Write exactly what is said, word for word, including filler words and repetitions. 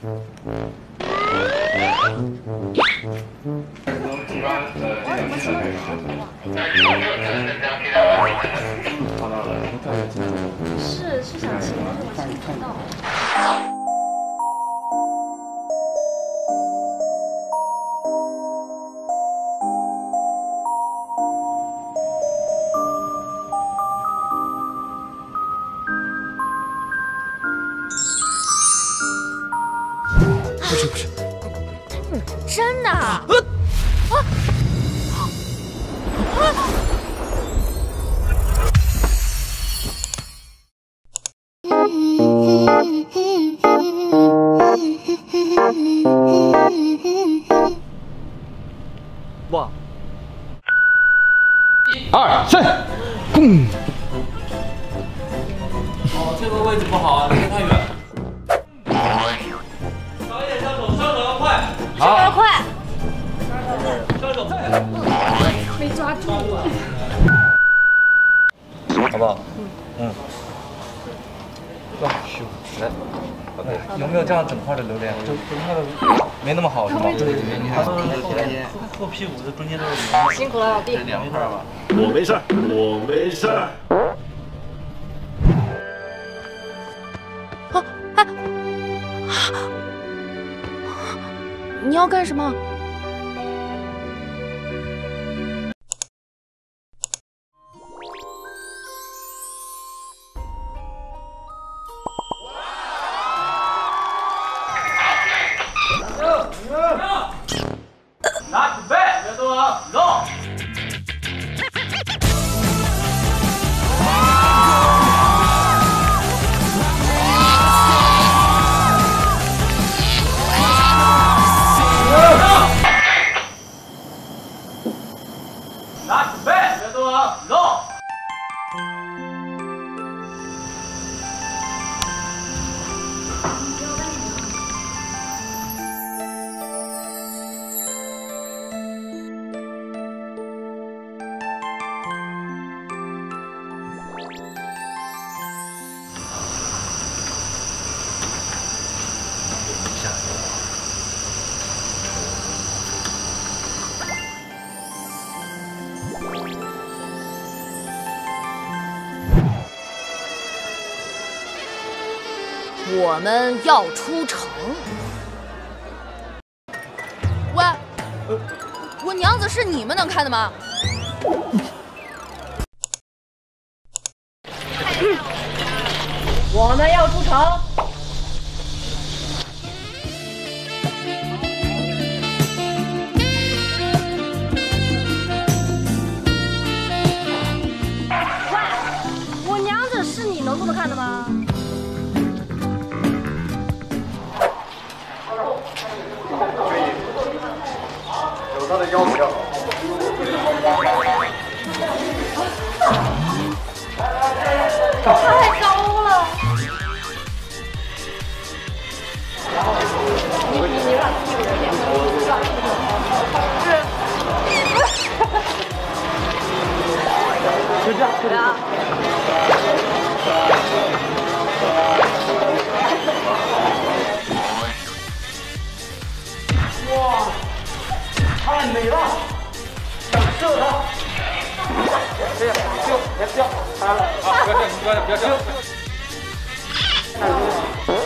是是想骑，但是我骑不到。 不是不是， 真的？啊！ 哇！一二三，嘣！ 哦，这个位置不好啊，离得太远。少一点上手，上手要快。 好，要快。 上手快。 没抓住啊！ 好不好？嗯。哇，咻，来。OK， 有没有这样整块的榴莲？整整块的没那么好是吗？对对对，你看后后屁股这中间都是榴莲。 辛苦了，老弟。 两块吧。 我没事儿，我没事儿。 啊啊！你要干什么？ 拿准备，别动啊，动！拿准备，别动啊，动！ 我们要出城。喂，我娘子是你们能看的吗？我们要出城。喂，我娘子是你能这么看的吗？ 有他的腰比较好。 太高了！你你你让屁股有点是。就这样，就这样。哇！太美了，想射它。这样，就别不要，开了啊！不要这样，不要这样，不要这样。